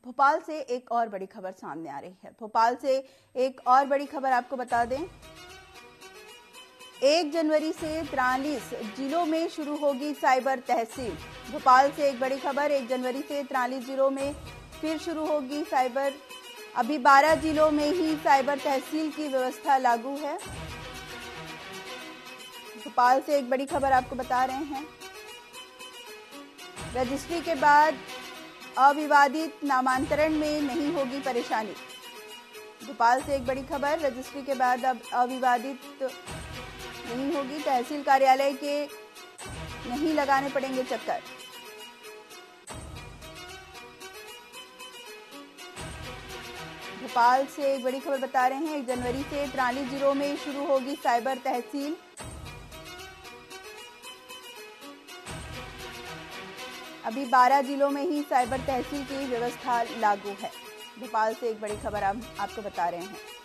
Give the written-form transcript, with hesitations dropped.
भोपाल से एक और बड़ी खबर सामने आ रही है। भोपाल से एक और बड़ी खबर आपको बता दें, 1 जनवरी से 43 जिलों में शुरू होगी साइबर तहसील। भोपाल से एक बड़ी खबर, 1 जनवरी से 43 जिलों में फिर शुरू होगी साइबर। अभी 12 जिलों में ही साइबर तहसील की व्यवस्था लागू है। भोपाल से एक बड़ी खबर आपको बता रहे हैं, रजिस्ट्री के बाद अविवादित नामांतरण में नहीं होगी परेशानी। भोपाल से एक बड़ी खबर, रजिस्ट्री के बाद अब अविवादित नहीं होगी, तहसील कार्यालय के नहीं लगाने पड़ेंगे चक्कर। भोपाल से एक बड़ी खबर बता रहे हैं, 1 जनवरी से 43 जिलों में शुरू होगी साइबर तहसील। अभी 12 जिलों में ही साइबर तहसील की व्यवस्था लागू है। भोपाल से एक बड़ी खबर हम आपको बता रहे हैं।